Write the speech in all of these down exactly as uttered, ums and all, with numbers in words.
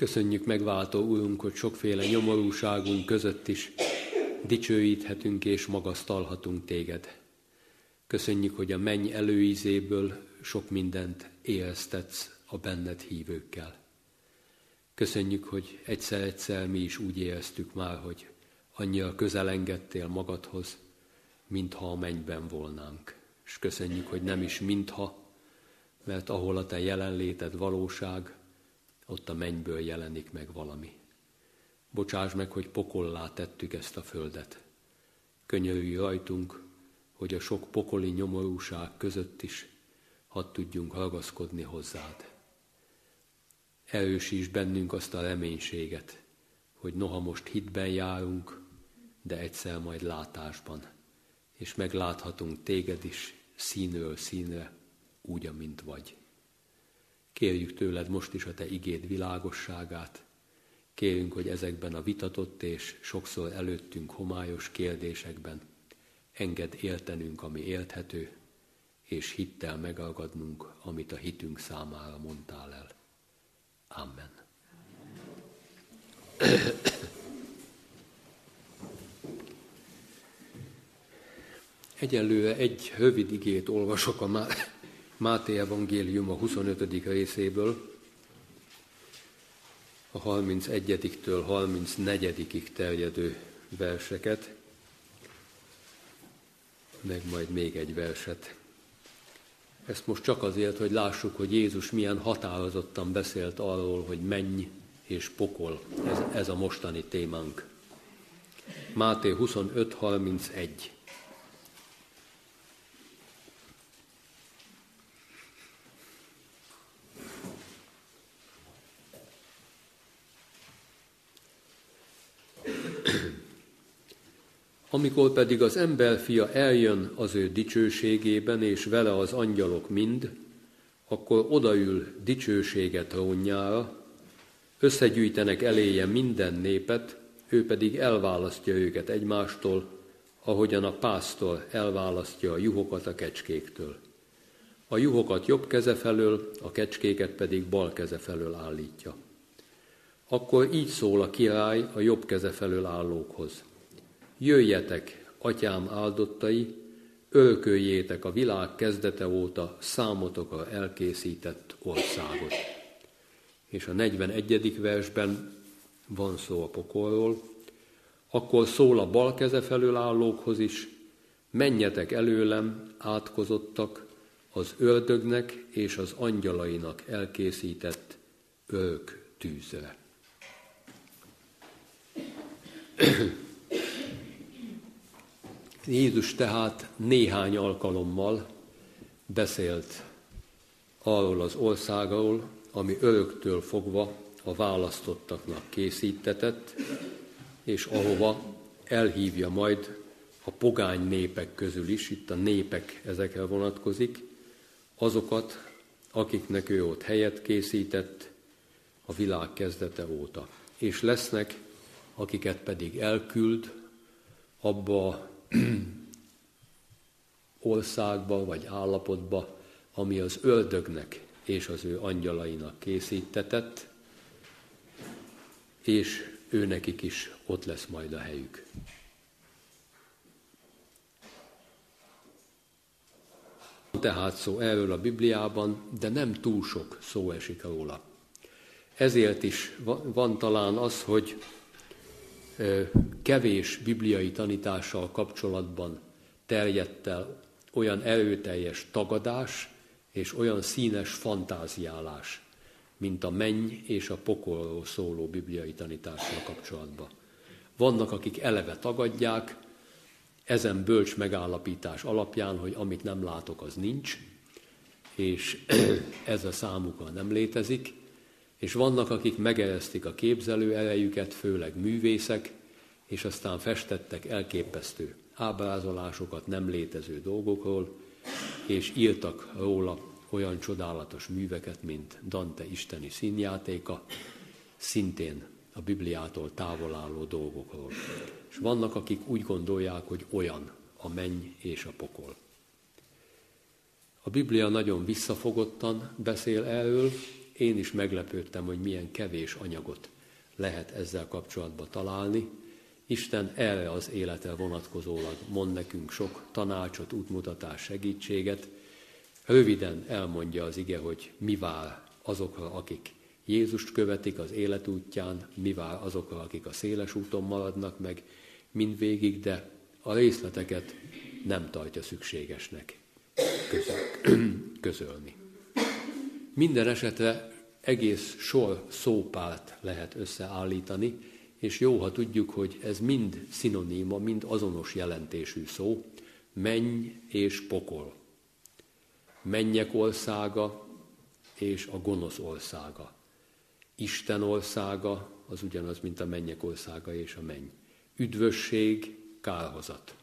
Köszönjük, megváltó Urunk, hogy sokféle nyomorúságunk között is dicsőíthetünk és magasztalhatunk Téged. Köszönjük, hogy a menny előízéből sok mindent élesztetsz a benned hívőkkel. Köszönjük, hogy egyszer-egyszer mi is úgy éreztük már, hogy annyira közel engedtél magadhoz, mintha a mennyben volnánk. És köszönjük, hogy nem is mintha, mert ahol a te jelenléted valóság, ott a mennyből jelenik meg valami. Bocsáss meg, hogy pokollá tettük ezt a földet. Könyörülj rajtunk, hogy a sok pokoli nyomorúság között is hadd tudjunk ragaszkodni hozzád. Erősíts bennünk azt a reménységet, hogy noha most hitben járunk, de egyszer majd látásban, és megláthatunk téged is színről színre, úgy, amint vagy. Kérjük tőled most is a te igéd világosságát, kérünk, hogy ezekben a vitatott és sokszor előttünk homályos kérdésekben engedd értenünk, ami érthető, és hittel megragadnunk, amit a hitünk számára mondtál el. Amen. Egyelőre egy rövid igét olvasok a Máté evangélium a huszonötödik részéből, a harmincegyediktől harmincnegyedikig terjedő verseket, meg majd még egy verset. Ezt most csak azért, hogy lássuk, hogy Jézus milyen határozottan beszélt arról, hogy menny és pokol, ez, ez a mostani témánk. Máté huszonöt harmincegy. Amikor pedig az emberfia eljön az ő dicsőségében, és vele az angyalok mind, akkor odaül dicsősége trónjára, összegyűjtenek eléje minden népet, ő pedig elválasztja őket egymástól, ahogyan a pásztor elválasztja a juhokat a kecskéktől. A juhokat jobb keze felől, a kecskéket pedig bal keze felől állítja. Akkor így szól a király a jobb keze felől állókhoz. Jöjjetek, atyám áldottai, örököljétek a világ kezdete óta számotokra elkészített országot. És a negyvenegyedik versben van szó a pokolról. Akkor szól a bal keze felől állókhoz is, menjetek előlem, átkozottak, az ördögnek és az angyalainak elkészített örök tűzre. Jézus tehát néhány alkalommal beszélt arról az országról, ami öröktől fogva a választottaknak készítetett, és ahova elhívja majd a pogány népek közül is, itt a népek ezekre vonatkozik, azokat, akiknek ő ott helyet készített a világ kezdete óta. És lesznek, akiket pedig elküld abba országba vagy állapotba, ami az ördögnek és az ő angyalainak készítetett, és őnekik is ott lesz majd a helyük. Tehát szó erről a Bibliában, de nem túl sok szó esik róla. Ezért is van, van talán az, hogy kevés bibliai tanítással kapcsolatban terjedt el olyan erőteljes tagadás és olyan színes fantáziálás, mint a menny és a pokolról szóló bibliai tanítással kapcsolatban. Vannak, akik eleve tagadják, ezen bölcs megállapítás alapján, hogy amit nem látok, az nincs, és ez a számukra nem létezik, és vannak, akik megeresztik a képzelő erejüket, főleg művészek, és aztán festettek elképesztő ábrázolásokat nem létező dolgokról, és írtak róla olyan csodálatos műveket, mint Dante isteni színjátéka, szintén a Bibliától távol álló dolgokról. És vannak, akik úgy gondolják, hogy olyan a menny és a pokol. A Biblia nagyon visszafogottan beszél erről, én is meglepődtem, hogy milyen kevés anyagot lehet ezzel kapcsolatban találni. Isten erre az életre vonatkozólag mond nekünk sok tanácsot, útmutatást, segítséget. Röviden elmondja az ige, hogy mi vár azokra, akik Jézust követik az életútján, mi vár azokra, akik a széles úton maradnak meg mindvégig, de a részleteket nem tartja szükségesnek közölni. Minden esetre egész sor szópárt lehet összeállítani, és jó, ha tudjuk, hogy ez mind szinoníma, mind azonos jelentésű szó, menny és pokol. Mennyek országa és a gonosz országa. Isten országa az ugyanaz, mint a mennyek országa és a menny. Üdvösség, kárhozat.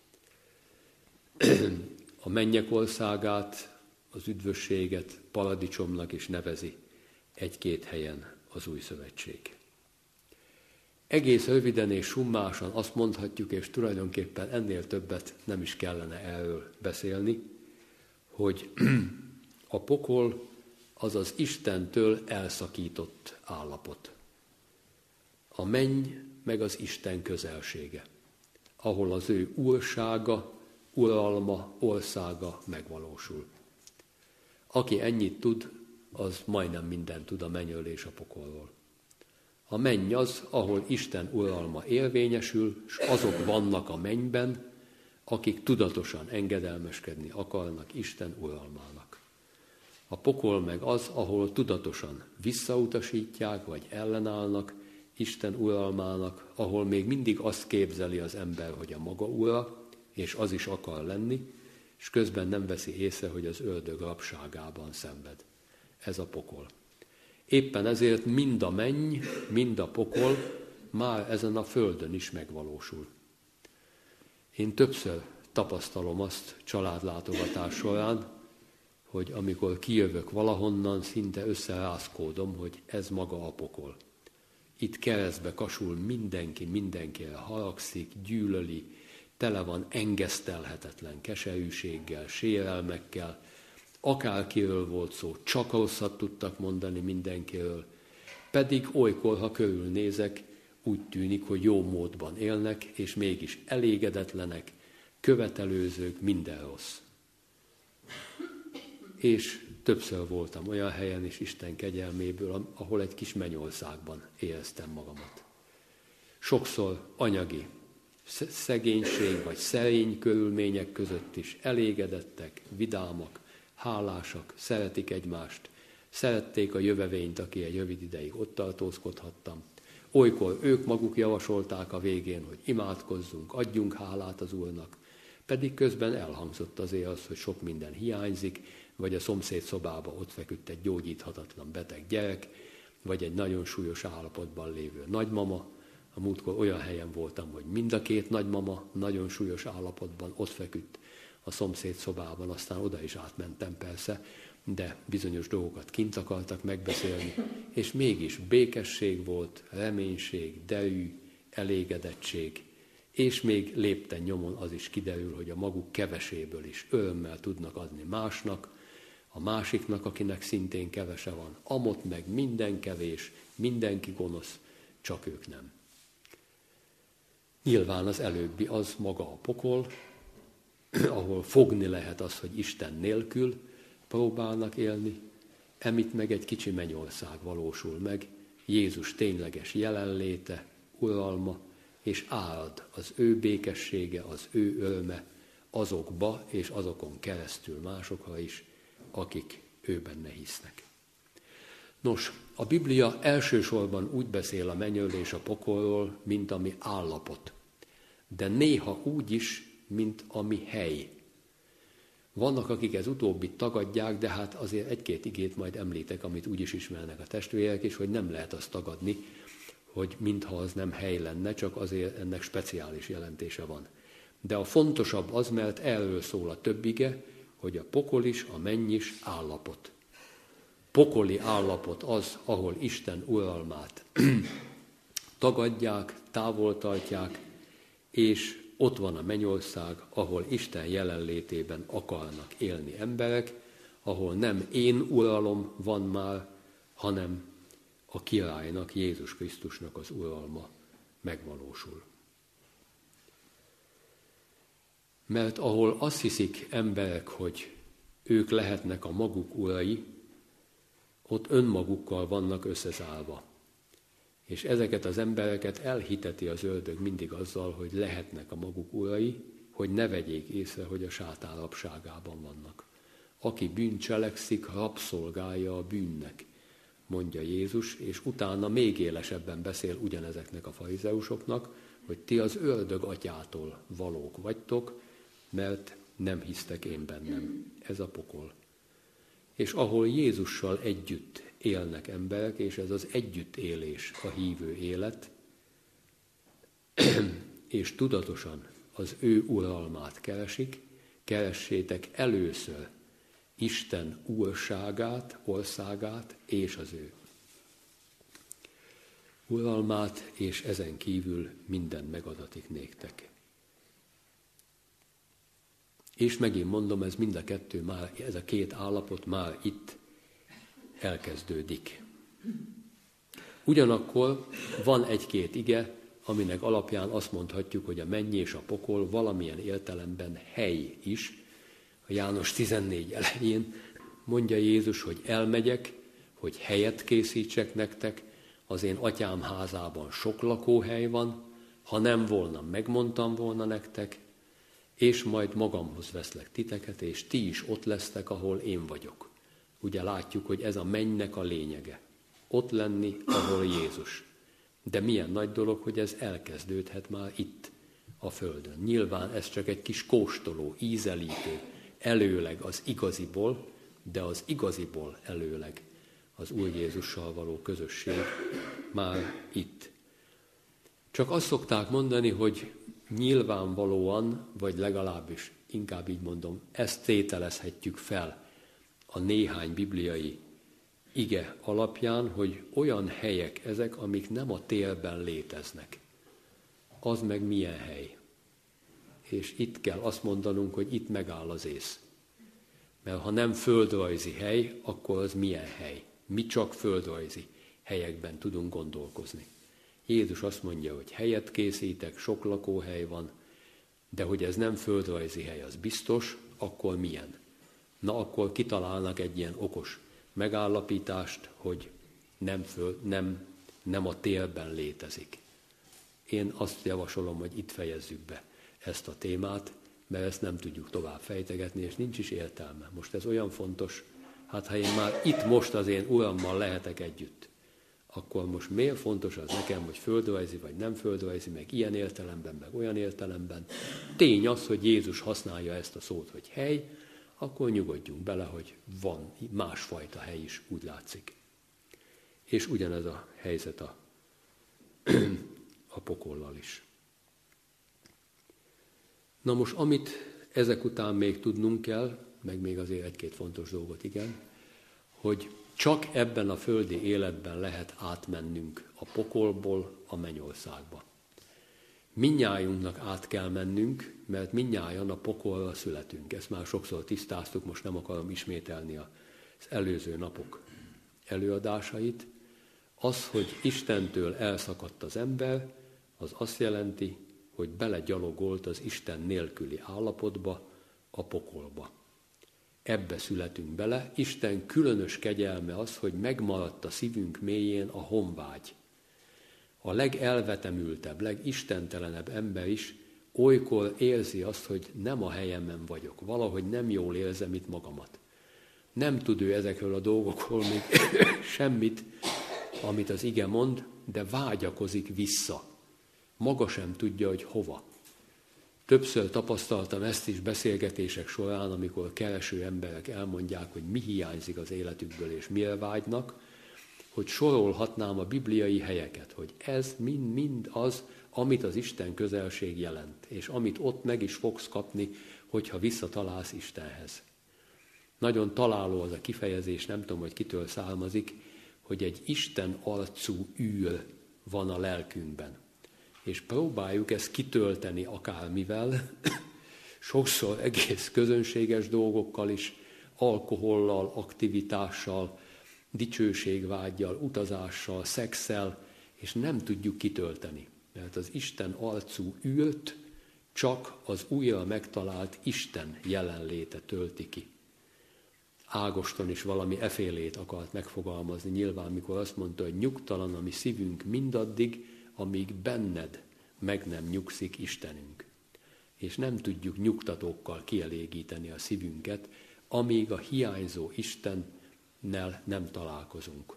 A mennyek országát, az üdvösséget paradicsomnak is nevezi egy-két helyen az Új Szövetség. Egész röviden és summásan azt mondhatjuk, és tulajdonképpen ennél többet nem is kellene erről beszélni, hogy a pokol az az Istentől elszakított állapot. A menny meg az Isten közelsége, ahol az ő úrsága, uralma, országa megvalósul. Aki ennyit tud, az majdnem mindent tud a mennyről és a pokolról. A menny az, ahol Isten uralma érvényesül, és azok vannak a mennyben, akik tudatosan engedelmeskedni akarnak Isten uralmának. A pokol meg az, ahol tudatosan visszautasítják, vagy ellenállnak Isten uralmának, ahol még mindig azt képzeli az ember, hogy a maga ura, és az is akar lenni, és közben nem veszi észre, hogy az ördög rabságában szenved. Ez a pokol. Éppen ezért mind a menny, mind a pokol már ezen a földön is megvalósul. Én többször tapasztalom azt családlátogatás során, hogy amikor kijövök valahonnan, szinte összerázkódom, hogy ez maga a pokol. Itt keresztbe kasul mindenki, mindenkire haragszik, gyűlöli, tele van engesztelhetetlen keserűséggel, sérelmekkel, akárkiről volt szó, csak rosszat tudtak mondani mindenkiről, pedig olykor, ha körülnézek, úgy tűnik, hogy jó módban élnek, és mégis elégedetlenek, követelőzők, minden rossz. És többször voltam olyan helyen is Isten kegyelméből, ahol egy kis mennyországban éreztem magamat. Sokszor anyagi szegénység vagy szerény körülmények között is elégedettek, vidámak, hálásak, szeretik egymást, szerették a jövevényt, aki egy rövid ideig ott tartózkodhattam. Olykor ők maguk javasolták a végén, hogy imádkozzunk, adjunk hálát az Úrnak, pedig közben elhangzott azért az, hogy sok minden hiányzik, vagy a szomszéd szobába ott feküdt egy gyógyíthatatlan beteg gyerek, vagy egy nagyon súlyos állapotban lévő nagymama. A múltkor olyan helyen voltam, hogy mind a két nagymama nagyon súlyos állapotban ott feküdt a szomszéd szobában, aztán oda is átmentem persze, de bizonyos dolgokat kint akartak megbeszélni, és mégis békesség volt, reménység, derű, elégedettség, és még lépten nyomon az is kiderül, hogy a maguk keveséből is örömmel tudnak adni másnak, a másiknak, akinek szintén kevese van. Amott meg minden kevés, mindenki gonosz, csak ők nem. Nyilván az előbbi az maga a pokol, ahol fogni lehet az, hogy Isten nélkül próbálnak élni, emitt meg egy kicsi mennyország valósul meg, Jézus tényleges jelenléte, uralma, és árad az ő békessége, az ő öröme azokba és azokon keresztül másokra is, akik ő benne hisznek. Nos, a Biblia elsősorban úgy beszél a mennyről és a pokolról, mint ami állapot, de néha úgy is, mint ami hely. Vannak, akik ez utóbbit tagadják, de hát azért egy-két igét majd említek, amit úgy is ismernek a testvérek, és hogy nem lehet azt tagadni, hogy mintha az nem hely lenne, csak azért ennek speciális jelentése van. De a fontosabb az, mert erről szól a több ige, hogy a pokol is, a menny is állapot. Pokoli állapot az, ahol Isten uralmát tagadják, távol tartják, és ott van a mennyország, ahol Isten jelenlétében akarnak élni emberek, ahol nem én uralom van már, hanem a királynak, Jézus Krisztusnak az uralma megvalósul. Mert ahol azt hiszik emberek, hogy ők lehetnek a maguk urai, ott önmagukkal vannak összezálva. És ezeket az embereket elhiteti az ördög mindig azzal, hogy lehetnek a maguk urai, hogy ne vegyék észre, hogy a sátán rabságában vannak. Aki bűnt cselekszik, rabszolgája a bűnnek, mondja Jézus, és utána még élesebben beszél ugyanezeknek a farizeusoknak, hogy ti az ördög atyától valók vagytok, mert nem hisztek én bennem. Ez a pokol. És ahol Jézussal együtt élnek emberek, és ez az együttélés a hívő élet, és tudatosan az ő uralmát keresik, keressétek először Isten úrságát, országát és az ő uralmát, és ezen kívül minden megadatik néktek. És megint mondom, ez mind a kettő már, ez a két állapot már itt elkezdődik. Ugyanakkor van egy-két ige, aminek alapján azt mondhatjuk, hogy a menny és a pokol valamilyen értelemben hely is. A János tizennégy elején mondja Jézus, hogy elmegyek, hogy helyet készítsek nektek, az én atyám házában sok lakóhely van, ha nem volna, megmondtam volna nektek, és majd magamhoz veszlek titeket, és ti is ott lesztek, ahol én vagyok. Ugye látjuk, hogy ez a mennynek a lényege. Ott lenni, ahol Jézus. De milyen nagy dolog, hogy ez elkezdődhet már itt, a földön. Nyilván ez csak egy kis kóstoló, ízelítő, előleg az igaziból, de az igaziból előleg az Úr Jézussal való közösség már itt. Csak azt szokták mondani, hogy nyilvánvalóan, vagy legalábbis inkább így mondom, ezt tételezhetjük fel a néhány bibliai ige alapján, hogy olyan helyek ezek, amik nem a térben léteznek. Az meg milyen hely? És itt kell azt mondanunk, hogy itt megáll az ész. Mert ha nem földrajzi hely, akkor az milyen hely? Mi csak földrajzi helyekben tudunk gondolkozni. Jézus azt mondja, hogy helyet készítek, sok lakóhely van, de hogy ez nem földrajzi hely, az biztos, akkor milyen? Na, akkor kitalálnak egy ilyen okos megállapítást, hogy nem, föl, nem, nem a térben létezik. Én azt javasolom, hogy itt fejezzük be ezt a témát, mert ezt nem tudjuk tovább fejtegetni, és nincs is értelme. Most ez olyan fontos, hát ha én már itt most az én Urammal lehetek együtt, akkor most miért fontos az nekem, hogy földrajzi vagy nem földrajzi, meg ilyen értelemben, meg olyan értelemben. Tény az, hogy Jézus használja ezt a szót, hogy hely, akkor nyugodjunk bele, hogy van másfajta hely is, úgy látszik. És ugyanez a helyzet a, a pokollal is. Na most, amit ezek után még tudnunk kell, meg még azért egy-két fontos dolgot, igen, hogy csak ebben a földi életben lehet átmennünk a pokolból a mennyországba. Mindnyájunknak át kell mennünk, mert mindnyájan a pokolra születünk. Ezt már sokszor tisztáztuk, most nem akarom ismételni az előző napok előadásait. Az, hogy Istentől elszakadt az ember, az azt jelenti, hogy belegyalogolt az Isten nélküli állapotba, a pokolba. Ebbe születünk bele. Isten különös kegyelme az, hogy megmaradt a szívünk mélyén a honvágy. A legelvetemültebb, legistentelenebb ember is olykor érzi azt, hogy nem a helyemen vagyok, valahogy nem jól érzem itt magamat. Nem tud ő ezekről a dolgokról még semmit, amit az ige mond, de vágyakozik vissza. Maga sem tudja, hogy hova. Többször tapasztaltam ezt is beszélgetések során, amikor kereső emberek elmondják, hogy mi hiányzik az életükből és mire vágynak, hogy sorolhatnám a bibliai helyeket, hogy ez mind-mind az, amit az Isten közelség jelent, és amit ott meg is fogsz kapni, hogyha visszatalálsz Istenhez. Nagyon találó az a kifejezés, nem tudom, hogy kitől származik, hogy egy Isten arcú űr van a lelkünkben. És próbáljuk ezt kitölteni akármivel, sokszor egész közönséges dolgokkal is, alkohollal, aktivitással, dicsőségvággyal, utazással, szexszel, és nem tudjuk kitölteni. Mert az Isten arcú ült csak az újra megtalált Isten jelenléte tölti ki. Ágoston is valami efélét akart megfogalmazni nyilván, mikor azt mondta, hogy nyugtalan a mi szívünk mindaddig, amíg benned meg nem nyugszik Istenünk. És nem tudjuk nyugtatókkal kielégíteni a szívünket, amíg a hiányzó Istennel nem találkozunk.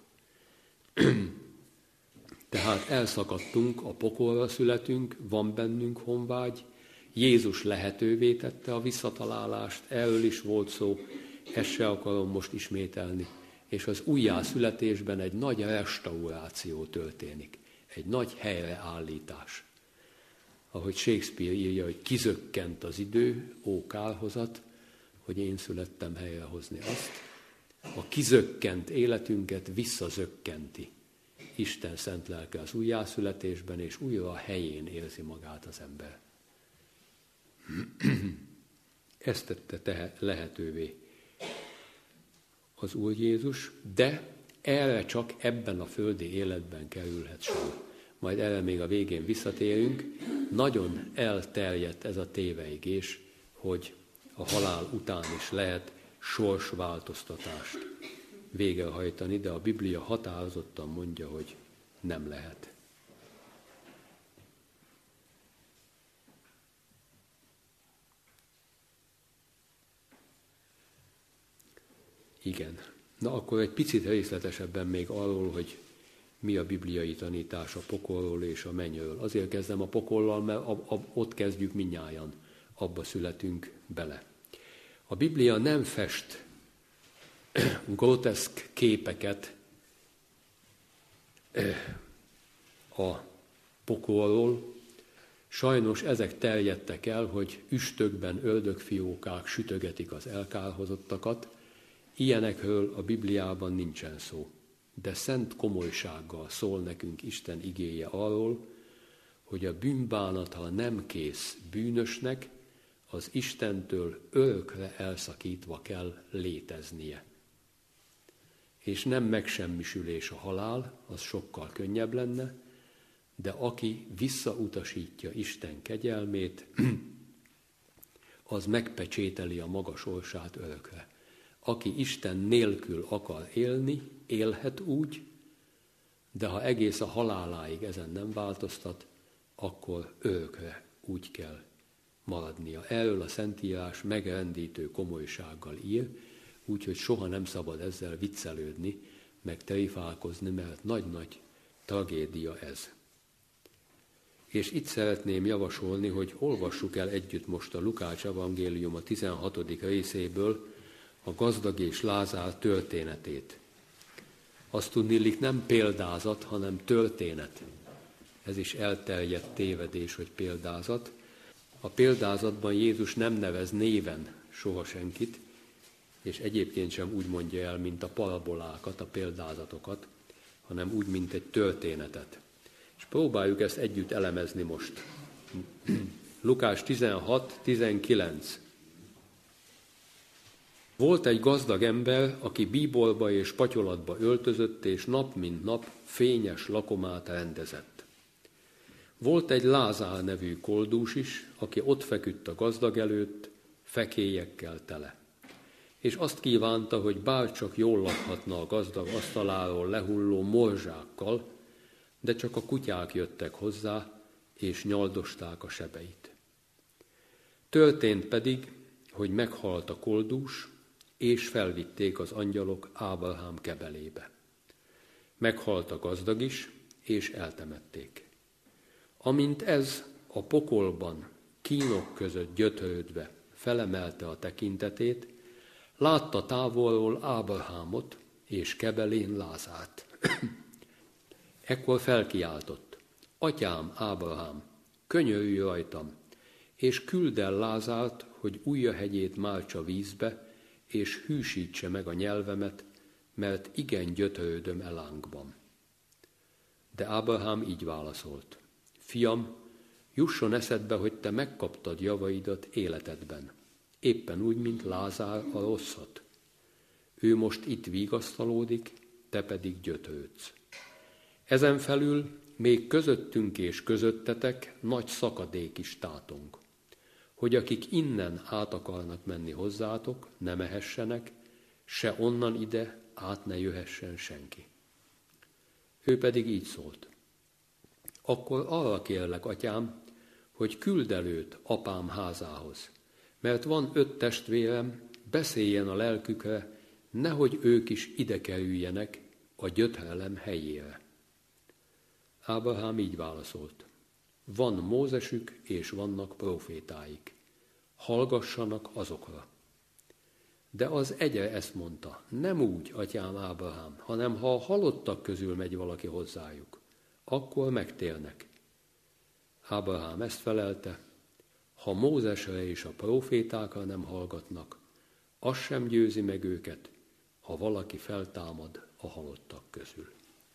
Tehát elszakadtunk, a pokolra születünk, van bennünk honvágy, Jézus lehetővé tette a visszatalálást, erről is volt szó, ezt se akarom most ismételni, és az újjászületésben egy nagy restauráció történik, egy nagy helyreállítás. Ahogy Shakespeare írja, hogy kizökkent az idő, ó kárhozat, hogy én születtem helyrehozni azt. A kizökkent életünket visszazökkenti Isten szent lelke az újjászületésben, és újra a helyén érzi magát az ember. Ezt tette tehe, lehetővé az Úr Jézus, de erre csak ebben a földi életben kerülhet sor. Majd erre még a végén visszatérünk. Nagyon elterjedt ez a téveigés, hogy a halál után is lehet sorsváltoztatást végrehajtani, de a Biblia határozottan mondja, hogy nem lehet. Igen. Na akkor egy picit részletesebben még arról, hogy mi a bibliai tanítás a pokolról és a mennyről. Azért kezdem a pokollal, mert a, a, ott kezdjük mindnyájan, abba születünk bele. A Biblia nem fest groteszk képeket a pokolról. Sajnos ezek terjedtek el, hogy üstökben ördögfiókák sütögetik az elkárhozottakat. Ilyenekről a Bibliában nincsen szó. De szent komolysággal szól nekünk Isten igéje arról, hogy a bűnbánat, ha nem kész bűnösnek, az Istentől örökre elszakítva kell léteznie. És nem megsemmisülés a halál, az sokkal könnyebb lenne, de aki visszautasítja Isten kegyelmét, az megpecsételi a maga sorsát örökre. Aki Isten nélkül akar élni, élhet úgy, de ha egész a haláláig ezen nem változtat, akkor örökre úgy kell maradnia. Erről a Szentírás megrendítő komolysággal ír, úgyhogy soha nem szabad ezzel viccelődni, meg trifálkozni, mert nagy-nagy tragédia ez. És itt szeretném javasolni, hogy olvassuk el együtt most a Lukács evangélium a tizenhatodik részéből a gazdag és Lázár történetét. Azt tudniillik nem példázat, hanem történet. Ez is elterjedt tévedés, hogy példázat. A példázatban Jézus nem nevez néven soha senkit, és egyébként sem úgy mondja el, mint a parabolákat, a példázatokat, hanem úgy, mint egy történetet. És próbáljuk ezt együtt elemezni most. Lukács tizenhat tizenkilenc. Volt egy gazdag ember, aki bíborba és patyolatba öltözött, és nap mint nap fényes lakomát rendezett. Volt egy Lázár nevű koldús is, aki ott feküdt a gazdag előtt, fekélyekkel tele. És azt kívánta, hogy bárcsak jól lakhatna a gazdag asztaláról lehulló morzsákkal, de csak a kutyák jöttek hozzá, és nyaldosták a sebeit. Történt pedig, hogy meghalt a koldús, és felvitték az angyalok Ábrahám kebelébe. Meghalt a gazdag is, és eltemették. Amint ez a pokolban, kínok között gyötrődve felemelte a tekintetét, látta távolról Ábrahámot és kebelén Lázárt. Ekkor felkiáltott: Atyám, Ábrahám, könyörülj rajtam, és küld el Lázárt, hogy ujjahegyét mártsa vízbe, és hűsítse meg a nyelvemet, mert igen gyötrődöm e lángban. De Ábrahám így válaszolt: Fiam, jusson eszedbe, hogy te megkaptad javaidat életedben, éppen úgy, mint Lázár a rosszat. Ő most itt vigasztalódik, te pedig gyötrődsz. Ezen felül még közöttünk és közöttetek nagy szakadék is tátong, hogy akik innen át akarnak menni hozzátok, ne mehessenek, se onnan ide át ne jöhessen senki. Ő pedig így szólt: akkor arra kérlek, atyám, hogy küld el őt apám házához, mert van öt testvérem, beszéljen a lelkükre, nehogy ők is ide kerüljenek a gyötrelem helyére. Ábrahám így válaszolt: van Mózesük és vannak profétáik, hallgassanak azokra. De az egye ezt mondta: nem úgy, atyám Ábrahám, hanem ha a halottak közül megy valaki hozzájuk, akkor megtérnek. Ábrahám ezt felelte: ha Mózesre és a profétákra nem hallgatnak, az sem győzi meg őket, ha valaki feltámad a halottak közül.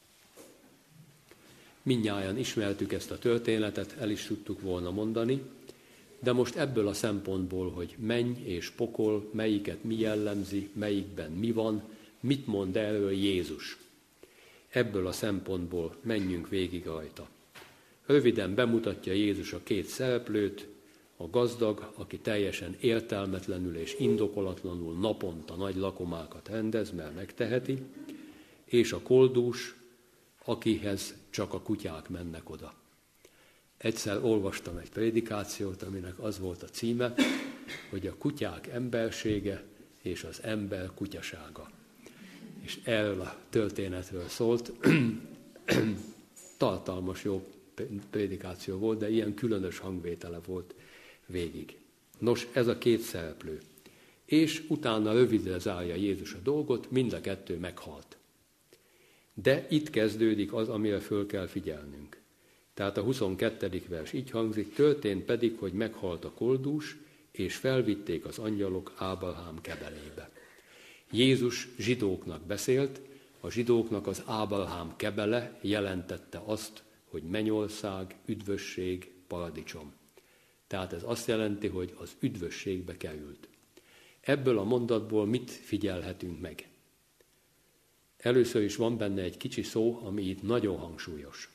Mindnyájan ismertük ezt a történetet, el is tudtuk volna mondani, de most ebből a szempontból, hogy menny és pokol, melyiket mi jellemzi, melyikben mi van, mit mond erről Jézus. Ebből a szempontból menjünk végig rajta. Röviden bemutatja Jézus a két szereplőt, a gazdag, aki teljesen értelmetlenül és indokolatlanul naponta nagy lakomákat rendez, mert megteheti, és a koldús, akihez csak a kutyák mennek oda. Egyszer olvastam egy prédikációt, aminek az volt a címe, hogy a kutyák embersége és az ember kutyasága. És erről a történetről szólt. Tartalmas, jó prédikáció volt, de ilyen különös hangvétele volt végig. Nos, ez a két szereplő. És utána rövidre zárja Jézus a dolgot, mind a kettő meghalt. De itt kezdődik az, amire föl kell figyelnünk. Tehát a huszonkettedik vers így hangzik: történt pedig, hogy meghalt a koldús, és felvitték az angyalok Ábrahám kebelébe. Jézus zsidóknak beszélt, a zsidóknak az Ábrahám kebele jelentette azt, hogy mennyország, üdvösség, paradicsom. Tehát ez azt jelenti, hogy az üdvösségbe került. Ebből a mondatból mit figyelhetünk meg? Először is van benne egy kicsi szó, ami itt nagyon hangsúlyos.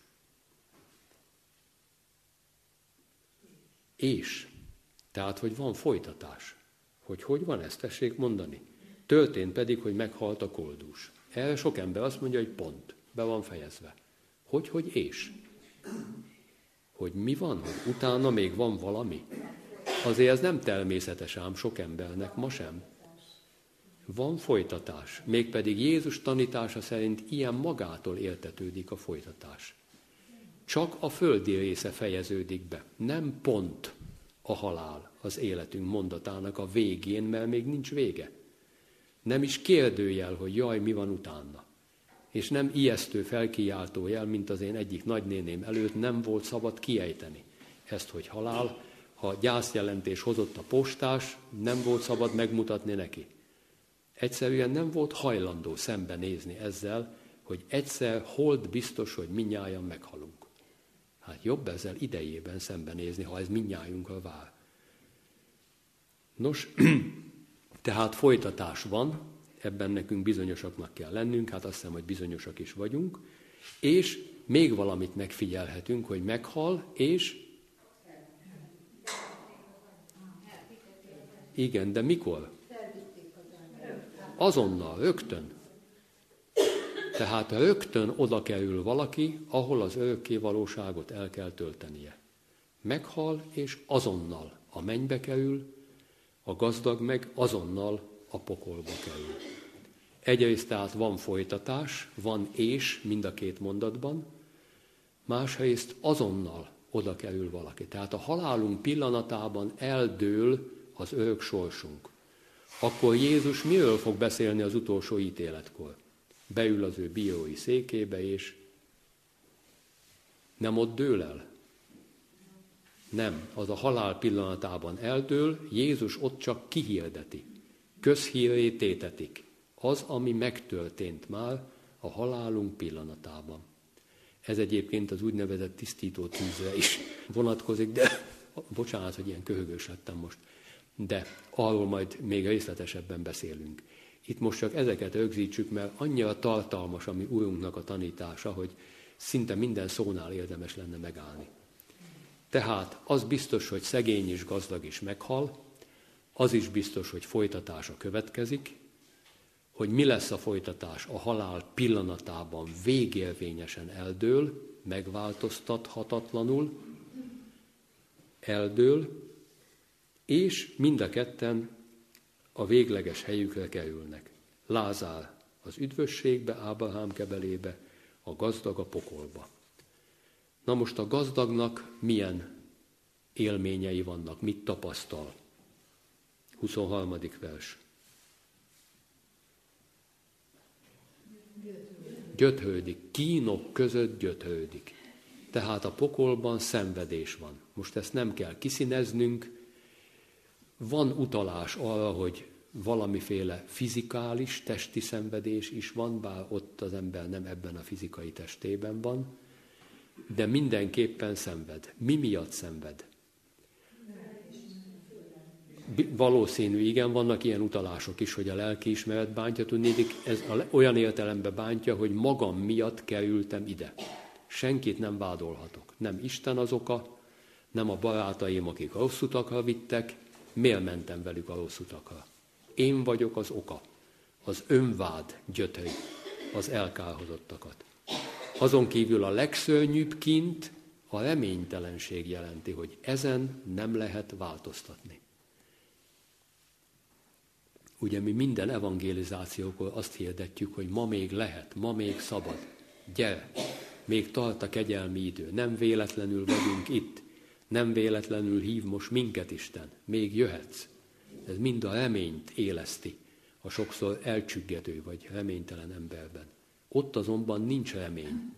És. Tehát, hogy van folytatás. Hogy hogy van ezt, tessék mondani. Történt pedig, hogy meghalt a koldús. Erre sok ember azt mondja, hogy pont, be van fejezve. Hogy, hogy és? Hogy mi van, hogy utána még van valami? Azért ez nem természetes ám sok embernek, ma sem. Van folytatás, mégpedig Jézus tanítása szerint ilyen magától értetődik a folytatás. Csak a földi része fejeződik be, nem pont a halál az életünk mondatának a végén, mert még nincs vége. Nem is kérdőjel, hogy jaj, mi van utána. És nem ijesztő felkiáltó jel, mint az én egyik nagynéném előtt nem volt szabad kiejteni. Ezt, hogy halál, ha gyászjelentés hozott a postás, nem volt szabad megmutatni neki. Egyszerűen nem volt hajlandó szembenézni ezzel, hogy egyszer hold biztos, hogy mindnyájan meghalunk. Hát jobb ezzel idejében szembenézni, ha ez mindnyájunkra vár. Nos, tehát folytatás van, ebben nekünk bizonyosaknak kell lennünk, hát azt hiszem, hogy bizonyosak is vagyunk, és még valamit megfigyelhetünk, hogy meghal, és... Igen, de mikor? Azonnal, rögtön. Tehát rögtön oda kerül valaki, ahol az örökké valóságot el kell töltenie. Meghal, és azonnal a mennybe kerül, a gazdag meg azonnal a pokolba kerül. Egyrészt tehát van folytatás, van és mind a két mondatban, másrészt azonnal oda kerül valaki. Tehát a halálunk pillanatában eldől az örök sorsunk. Akkor Jézus miről fog beszélni az utolsó ítéletkor? Beül az ő bírói székébe, és nem ott dől el? Nem, az a halál pillanatában eldől, Jézus ott csak kihirdeti. Közhírré tétetik. Az, ami megtörtént már a halálunk pillanatában. Ez egyébként az úgynevezett tisztító tűzre is vonatkozik, de bocsánat, hogy ilyen köhögős lettem most, de arról majd még részletesebben beszélünk. Itt most csak ezeket rögzítsük, mert annyira tartalmas a mi Urunknak a tanítása, hogy szinte minden szónál érdemes lenne megállni. Tehát az biztos, hogy szegény és gazdag is meghal, az is biztos, hogy folytatása következik, hogy mi lesz a folytatás a halál pillanatában végérvényesen eldől, megváltoztathatatlanul eldől, és mind a ketten a végleges helyükre kerülnek. Lázár az üdvösségbe, Ábrahám kebelébe, a gazdag a pokolba. Na most a gazdagnak milyen élményei vannak, mit tapasztal? huszonharmadik vers. Gyötrődik, kínok között gyötrődik. Tehát a pokolban szenvedés van. Most ezt nem kell kiszíneznünk. Van utalás arra, hogy valamiféle fizikális, testi szenvedés is van, bár ott az ember nem ebben a fizikai testében van, de mindenképpen szenved. Mi miatt szenved? Valószínű, igen, vannak ilyen utalások is, hogy a lelkiismeret bántja, tudnék, ez olyan értelemben bántja, hogy magam miatt kerültem ide. Senkit nem vádolhatok. Nem Isten az oka, nem a barátaim, akik rossz utakra vittek, miért mentem velük a rossz utakra. Én vagyok az oka. Az önvád gyötri az elkárhozottakat. Azon kívül a legszörnyűbb kint a reménytelenség jelenti, hogy ezen nem lehet változtatni. Ugye mi minden evangelizációkor azt hirdetjük, hogy ma még lehet, ma még szabad. Gyere, még tart a kegyelmi idő, nem véletlenül vagyunk itt, nem véletlenül hív most minket Isten, még jöhetsz. Ez mind a reményt éleszti a sokszor elcsüggető vagy reménytelen emberben. Ott azonban nincs remény,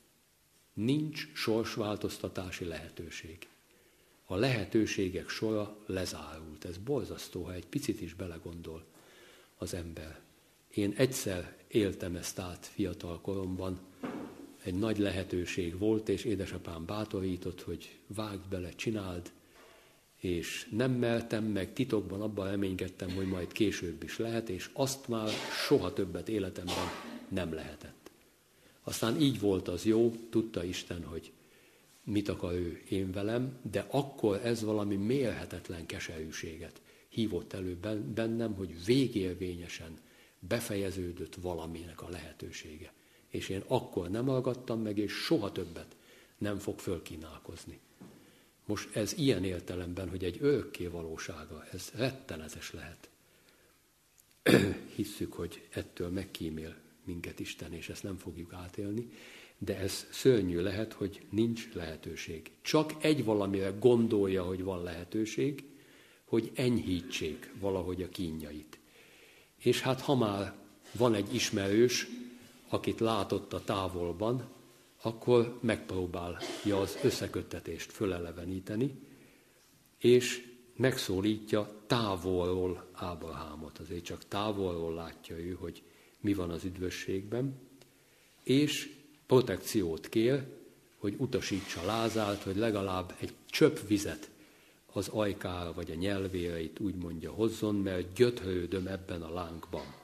nincs sorsváltoztatási lehetőség. A lehetőségek sora lezárult. Ez borzasztó, ha egy picit is belegondol az ember. Én egyszer éltem ezt át fiatal koromban, egy nagy lehetőség volt, és édesapám bátorított, hogy vágd bele, csináld, és nem mertem, meg titokban abban reménykedtem, hogy majd később is lehet, és azt már soha többet életemben nem lehetett. Aztán így volt az jó, tudta Isten, hogy mit akar ő én velem, de akkor ez valami mérhetetlen keserűséget hívott elő bennem, hogy végérvényesen befejeződött valaminek a lehetősége. És én akkor nem hallgattam meg, és soha többet nem fog fölkínálkozni. Most ez ilyen értelemben, hogy egy örökké valósága, ez rettenetes lehet. Hisszük, hogy ettől megkímél minket Isten, és ezt nem fogjuk átélni, de ez szörnyű lehet, hogy nincs lehetőség. Csak egy valamire gondolja, hogy van lehetőség, hogy enyhítsék valahogy a kínjait. És hát ha már van egy ismerős, akit látott a távolban, akkor megpróbálja az összeköttetést föleleveníteni, és megszólítja távolról Ábrahámot. Azért csak távolról látja ő, hogy mi van az üdvösségben, és protekciót kér, hogy utasítsa Lázárt, hogy legalább egy csöpp vizet az ajkára vagy a nyelvére, itt úgy mondja, hozzon, mert gyötrődöm ebben a lángban.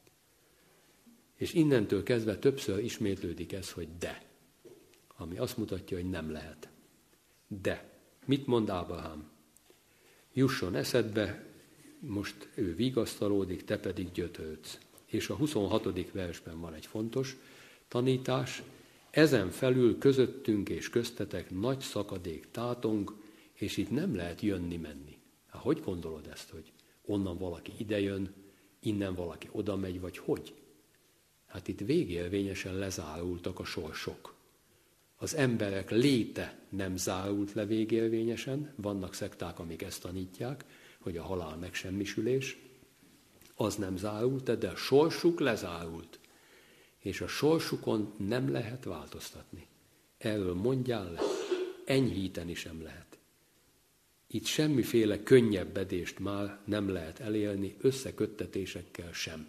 És innentől kezdve többször ismétlődik ez, hogy de, ami azt mutatja, hogy nem lehet. De, mit mond Ábrahám? Jusson eszedbe, most ő vigasztalódik, te pedig gyötrődsz. És a huszonhatodik versben van egy fontos tanítás, ezen felül közöttünk és köztetek nagy szakadék tátong, és itt nem lehet jönni-menni. Hát hogy gondolod ezt, hogy onnan valaki idejön, innen valaki oda megy, vagy hogy? Hát itt végérvényesen lezárultak a sorsok. Az emberek léte nem zárult le végérvényesen, vannak szekták, amik ezt tanítják, hogy a halál megsemmisülés, az nem zárult, de a sorsuk lezárult. És a sorsukon nem lehet változtatni. Erről mondjál le, enyhíteni sem lehet. Itt semmiféle könnyebbedést már nem lehet elérni, összeköttetésekkel sem.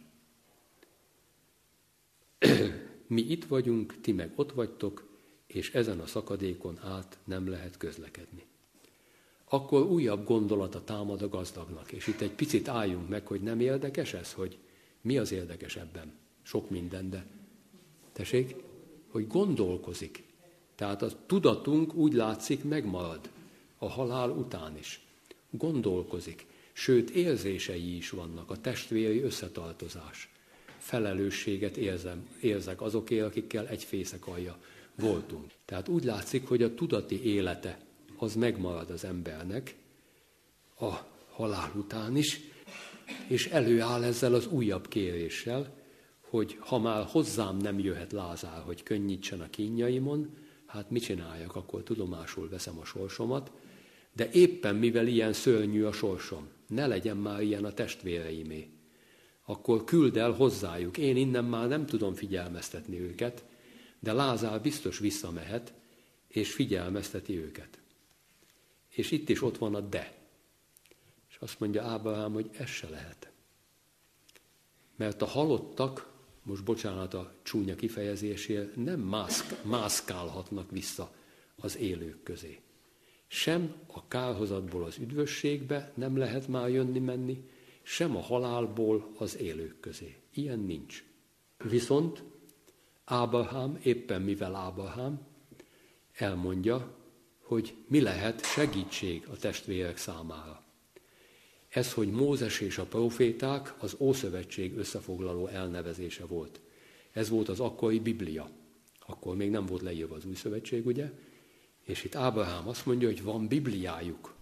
Mi itt vagyunk, ti meg ott vagytok, és ezen a szakadékon át nem lehet közlekedni. Akkor újabb gondolata támad a gazdagnak, és itt egy picit álljunk meg, hogy nem érdekes ez, hogy Mi az érdekes ebben? Sok minden, de tessék, hogy gondolkozik. Tehát a tudatunk úgy látszik megmarad a halál után is. Gondolkozik, sőt érzései is vannak, a testvéri összetartozás. Felelősséget érzem, érzek azokért, akikkel egy fészek alja voltunk. Tehát úgy látszik, hogy a tudati élete az megmarad az embernek a halál után is, és előáll ezzel az újabb kéréssel, hogy ha már hozzám nem jöhet Lázár, hogy könnyítsen a kínjaimon, hát mit csináljak, akkor tudomásul veszem a sorsomat, de éppen mivel ilyen szörnyű a sorsom, ne legyen már ilyen a testvéreimé, akkor küld el hozzájuk. Én innen már nem tudom figyelmeztetni őket, de Lázár biztos visszamehet, és figyelmezteti őket. És itt is ott van a de. És azt mondja Ábrahám, hogy ez se lehet. Mert a halottak, most bocsánat a csúnya kifejezésért, nem mászk, mászkálhatnak vissza az élők közé. Sem a kárhozatból az üdvösségbe nem lehet már jönni-menni, sem a halálból az élők közé. Ilyen nincs. Viszont Ábrahám, éppen mivel Ábrahám, elmondja, hogy mi lehet segítség a testvérek számára. Ez, hogy Mózes és a proféták az Ószövetség összefoglaló elnevezése volt. Ez volt az akkori Biblia. Akkor még nem volt leírva az Új Szövetség, ugye? És itt Ábrahám azt mondja, hogy van Bibliájuk.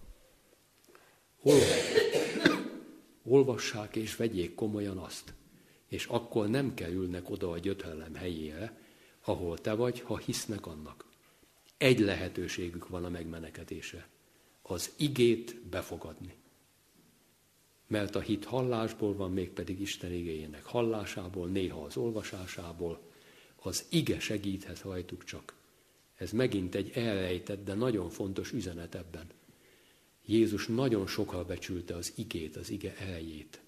Olvassák és vegyék komolyan azt. És akkor nem kerülnek oda a gyötrelem helyére, ahol te vagy, ha hisznek annak. Egy lehetőségük van a megmenekedésre. Az igét befogadni. Mert a hit hallásból van, mégpedig Isten igéjének hallásából, néha az olvasásából. Az ige segíthet rajtuk csak. Ez megint egy elrejtett, de nagyon fontos üzenet ebben. Jézus nagyon sokkal becsülte az igét, az ige erejét.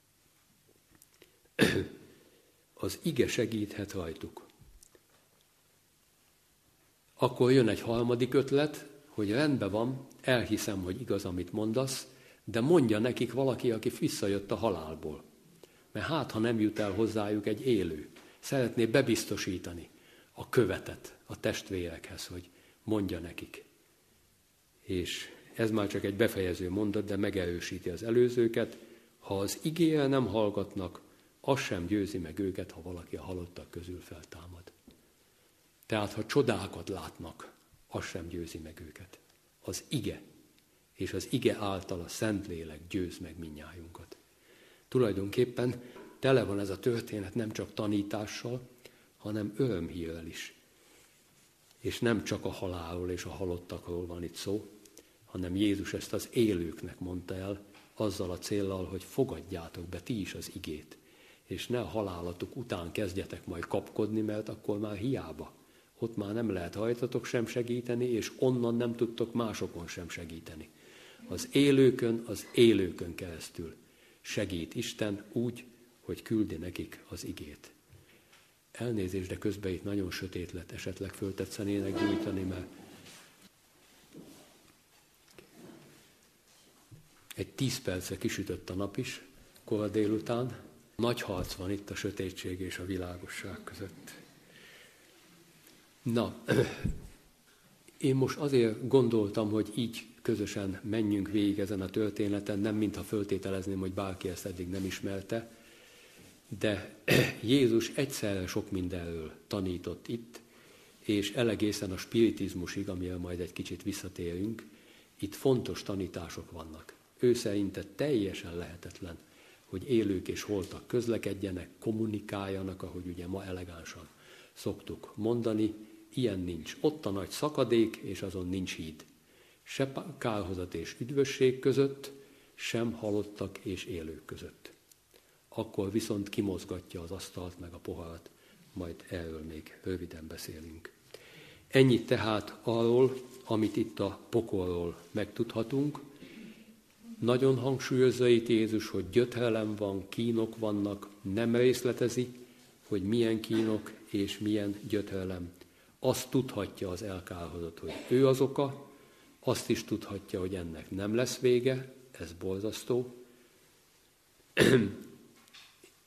Az ige segíthet rajtuk. Akkor jön egy harmadik ötlet, hogy rendben van, elhiszem, hogy igaz, amit mondasz, de mondja nekik valaki, aki visszajött a halálból. Mert hát, ha nem jut el hozzájuk egy élő, szeretné bebiztosítani a követet a testvérekhez, hogy mondja nekik. És ez már csak egy befejező mondat, de megerősíti az előzőket. Ha az igére nem hallgatnak, az sem győzi meg őket, ha valaki a halottak közül feltámad. Tehát, ha csodákat látnak, az sem győzi meg őket. Az ige, és az ige által a Szentlélek győz meg mindnyájunkat. Tulajdonképpen tele van ez a történet nem csak tanítással, hanem örömhírrel is. És nem csak a halálról és a halottakról van itt szó, hanem Jézus ezt az élőknek mondta el, azzal a céllal, hogy fogadjátok be ti is az igét, és ne a halálatok után kezdjetek majd kapkodni, mert akkor már hiába. Ott már nem lehet rajtatok sem segíteni, és onnan nem tudtok másokon sem segíteni. Az élőkön, az élőkön keresztül segít Isten úgy, hogy küldi nekik az igét. Elnézést, de közben itt nagyon sötét lett, esetleg föltetszenének gyújtani, mert egy tíz perce kisütött a nap is, kora délután. Nagy harc van itt a sötétség és a világosság között. Na, én most azért gondoltam, hogy így közösen menjünk végig ezen a történeten, nem mintha föltételezném, hogy bárki ezt eddig nem ismerte, de Jézus egyszerre sok mindenről tanított itt, és elegészen a spiritizmusig, amire majd egy kicsit visszatérünk, itt fontos tanítások vannak. Ő szerinte teljesen lehetetlen, hogy élők és holtak közlekedjenek, kommunikáljanak, ahogy ugye ma elegánsan szoktuk mondani, ilyen nincs. Ott a nagy szakadék, és azon nincs híd. Se kárhozat és üdvösség között, sem halottak és élők között. Akkor viszont kimozgatja az asztalt meg a poharat, majd erről még röviden beszélünk. Ennyit tehát arról, amit itt a pokolról megtudhatunk. Nagyon hangsúlyozza itt Jézus, hogy gyötrelem van, kínok vannak, nem részletezi, hogy milyen kínok és milyen gyötrelem. Azt tudhatja az elkárhozott, hogy ő az oka, azt is tudhatja, hogy ennek nem lesz vége, ez borzasztó.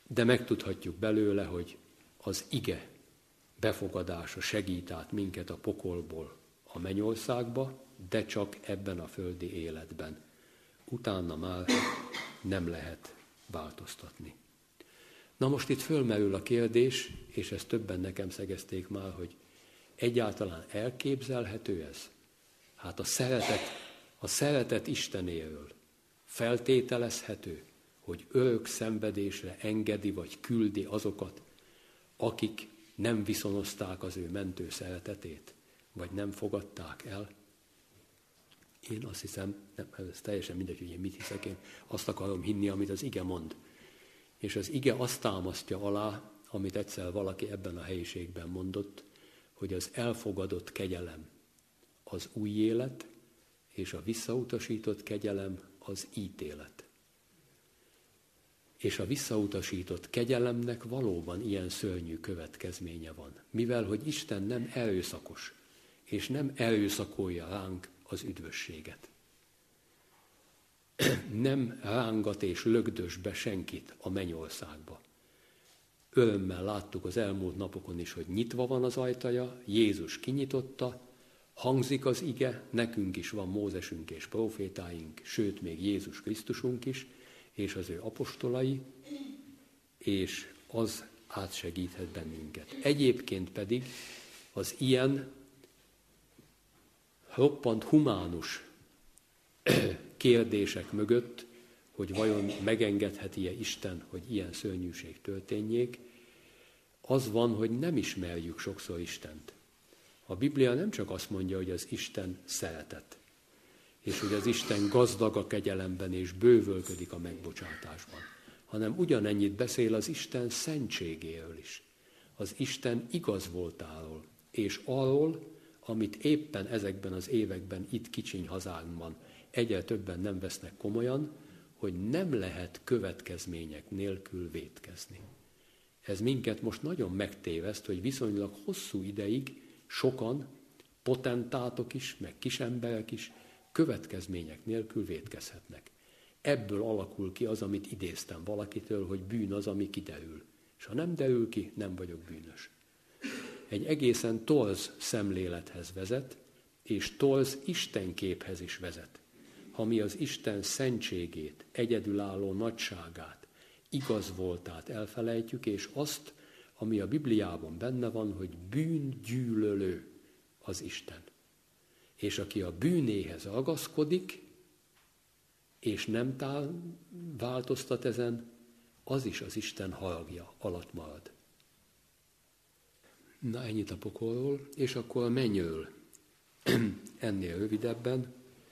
de megtudhatjuk belőle, hogy az ige befogadása segít át minket a pokolból a mennyországba, de csak ebben a földi életben. Utána már nem lehet változtatni. Na most itt fölmerül a kérdés, és ezt többen nekem szegezték már, hogy egyáltalán elképzelhető ez? Hát a szeretet, a szeretet Istenéről feltételezhető, hogy örök szenvedésre engedi vagy küldi azokat, akik nem viszonozták az ő mentő szeretetét, vagy nem fogadták el. Én azt hiszem, nem, ez teljesen mindegy, hogy én mit hiszek, én azt akarom hinni, amit az ige mond. És az ige azt támasztja alá, amit egyszer valaki ebben a helyiségben mondott, hogy az elfogadott kegyelem az új élet, és a visszautasított kegyelem az ítélet. És a visszautasított kegyelemnek valóban ilyen szörnyű következménye van. Mivel, hogy Isten nem erőszakos, és nem erőszakolja ránk az üdvösséget. Nem rángat és lögdös be senkit a mennyországba. Örömmel láttuk az elmúlt napokon is, hogy nyitva van az ajtaja, Jézus kinyitotta, hangzik az ige, nekünk is van Mózesünk és profétáink, sőt még Jézus Krisztusunk is, és az ő apostolai, és az átsegíthet bennünket. Egyébként pedig az ilyen roppant humánus kérdések mögött, hogy vajon megengedheti-e Isten, hogy ilyen szörnyűség történjék, az van, hogy nem ismerjük sokszor Istent. A Biblia nem csak azt mondja, hogy az Isten szeretet, és hogy az Isten gazdag a kegyelemben és bővölködik a megbocsátásban, hanem ugyanennyit beszél az Isten szentségéről is, az Isten igaz voltáról, és arról, amit éppen ezekben az években itt kicsiny hazánkban egyre többen nem vesznek komolyan, hogy nem lehet következmények nélkül vétkezni. Ez minket most nagyon megtéveszt, hogy viszonylag hosszú ideig sokan, potentátok is, meg kisemberek is következmények nélkül vétkezhetnek. Ebből alakul ki az, amit idéztem valakitől, hogy bűn az, ami kiderül. És ha nem derül ki, nem vagyok bűnös. Egy egészen torz szemlélethez vezet, és torz istenképhez is vezet. Ha mi az Isten szentségét, egyedülálló nagyságát, igaz voltát elfelejtjük, és azt, ami a Bibliában benne van, hogy bűngyűlölő az Isten. És aki a bűnéhez ragaszkodik, és nem tál, változtat ezen, az is az Isten haragja alatt marad. Na, ennyit a pokolról, és akkor a mennyről. Ennél rövidebben,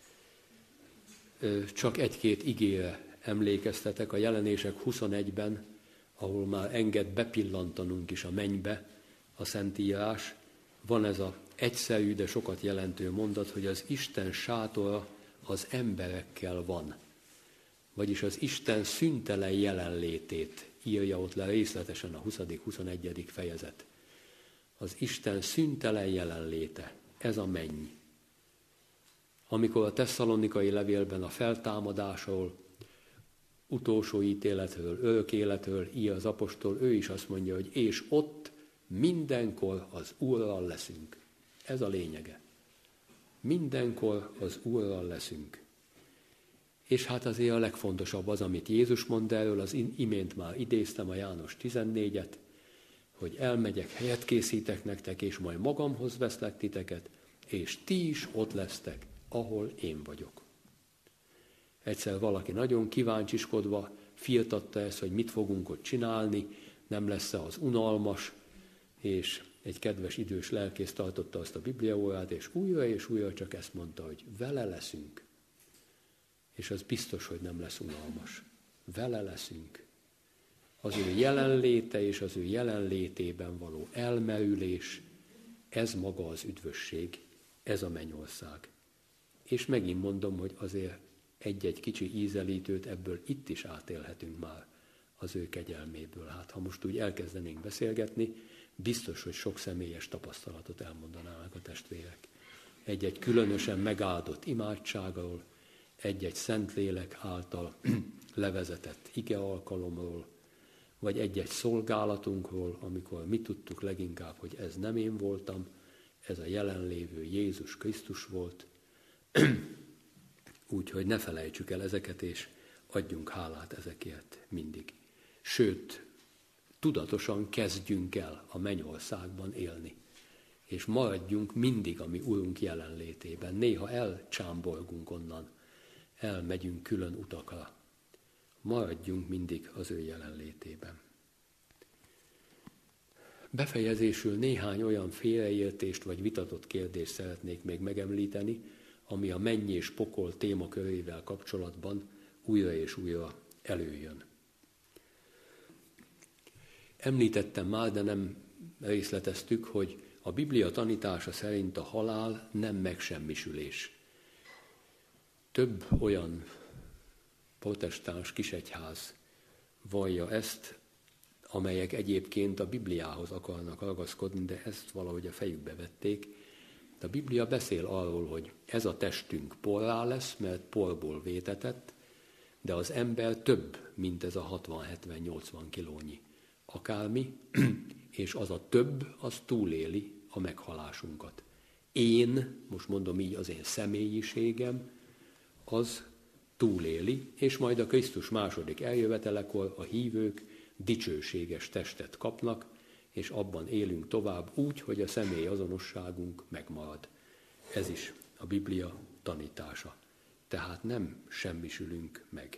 csak egy-két igére emlékeztetek a Jelenések huszonegyben, ahol már enged bepillantanunk is a mennybe a Szentírás. Van ez az egyszerű, de sokat jelentő mondat, hogy az Isten sátora az emberekkel van. Vagyis az Isten szüntelen jelenlétét írja ott le részletesen a huszadik-huszonegyedik fejezet. Az Isten szüntelen jelenléte, ez a menny. Amikor a tesszalonikai levélben a feltámadásról, utolsó ítéletről, örök életről ír az apostol, ő is azt mondja, hogy és ott mindenkor az Úrral leszünk. Ez a lényege. Mindenkor az Úrral leszünk. És hát azért a legfontosabb az, amit Jézus mond erről, az imént már idéztem a János tizennégyet, hogy elmegyek, helyet készítek nektek, és majd magamhoz veszlek titeket, és ti is ott lesztek, ahol én vagyok. Egyszer valaki nagyon kíváncsiskodva firtatta ezt, hogy mit fogunk ott csinálni, nem lesz-e az unalmas, és egy kedves idős lelkész tartotta azt a bibliaórát, és újra és újra csak ezt mondta, hogy vele leszünk. És az biztos, hogy nem lesz unalmas. Vele leszünk. Az ő jelenléte és az ő jelenlétében való elmerülés, ez maga az üdvösség, ez a mennyország. És megint mondom, hogy azért egy-egy kicsi ízelítőt ebből itt is átélhetünk már az ő kegyelméből. Hát ha most úgy elkezdenénk beszélgetni, biztos, hogy sok személyes tapasztalatot elmondanának a testvérek. Egy-egy különösen megáldott imádságról, egy-egy Szentlélek által levezetett ige alkalomról, vagy egy-egy szolgálatunkról, amikor mi tudtuk leginkább, hogy ez nem én voltam, ez a jelenlévő Jézus Krisztus volt. Úgyhogy ne felejtsük el ezeket, és adjunk hálát ezekért mindig. Sőt, tudatosan kezdjünk el a mennyországban élni, és maradjunk mindig a mi Urunk jelenlétében. Néha elcsámbolgunk onnan, elmegyünk külön utakra. Maradjunk mindig az ő jelenlétében. Befejezésül néhány olyan félreértést vagy vitatott kérdést szeretnék még megemlíteni, ami a menny és pokol témakörével kapcsolatban újra és újra előjön. Említettem már, de nem részleteztük, hogy a Biblia tanítása szerint a halál nem megsemmisülés. Több olyan protestáns kisegyház vallja ezt, amelyek egyébként a Bibliához akarnak ragaszkodni, de ezt valahogy a fejükbe vették. A Biblia beszél arról, hogy ez a testünk porrá lesz, mert porból vétetett, de az ember több, mint ez a hatvan-hetven-nyolcvan kilónyi akármi, és az a több, az túléli a meghalásunkat. Én, most mondom így, az én személyiségem, az túléli, és majd a Krisztus második eljövetelekor a hívők dicsőséges testet kapnak, és abban élünk tovább úgy, hogy a személy azonosságunk megmarad. Ez is a Biblia tanítása. Tehát nem semmisülünk meg.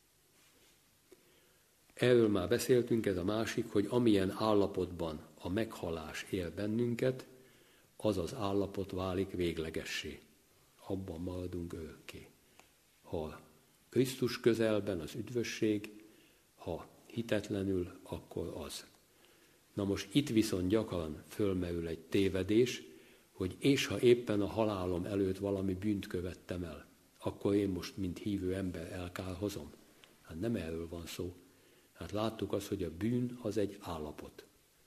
Erről már beszéltünk, ez a másik, hogy amilyen állapotban a meghalás él bennünket, az az állapot válik véglegessé. Abban maradunk örökké. Ha Krisztus közelben az üdvösség, ha hitetlenül, akkor az. Na most itt viszont gyakran fölmerül egy tévedés, hogy és ha éppen a halálom előtt valami bűnt követtem el, akkor én most, mint hívő ember elkárhozom. Hát nem erről van szó. Hát láttuk azt, hogy a bűn az egy állapot.